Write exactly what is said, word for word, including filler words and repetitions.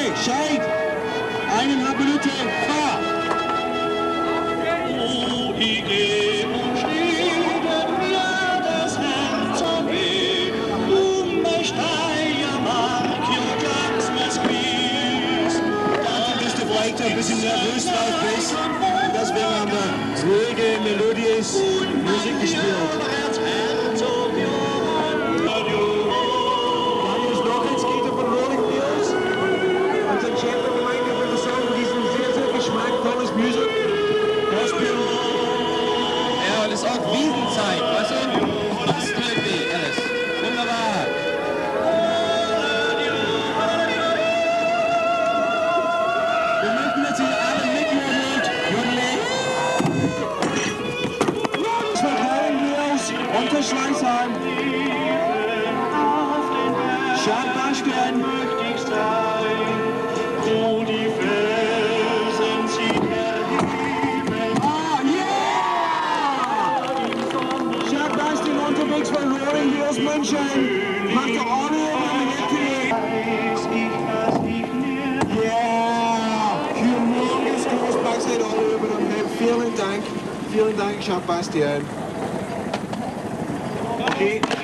Okay, Scheid. Eineinhalb Minuten, fahr. Oh, ich geh und stehe mir das Herz am Weg. Um mich Steier mag, ja, ganz mes Quies. Danke, dass du vielleicht ein bisschen nervös drauf bist. Und deswegen haben wir ruhige, melodiös Musik gespielt. Daniel Lorenz-Gitter von Rolling Hills. Unser Chef der Gemeinde würde sagen, die sind sehr, sehr geschmackvolles Musik. Gospel. Ja, und es ist auch Wiesenzeit, weißt du? Das ist irgendwie alles. Wunderbar. Wir möchten jetzt hier alle mitjodeln. Jodeln. Von Rolling Hills, unter Schleißheim. Schadbastian. Möchte ich sein, wo die Felsen sich erheben. Ah, yeah! Schadbastian unterwegs von Rolling Hills München. Macht der Audio und mit Weiß ich, dass ich mir Yeah! Humongous Großbackshead Audio über dem Hemd. Vielen Dank. Vielen Dank, Schadbastian. Okay.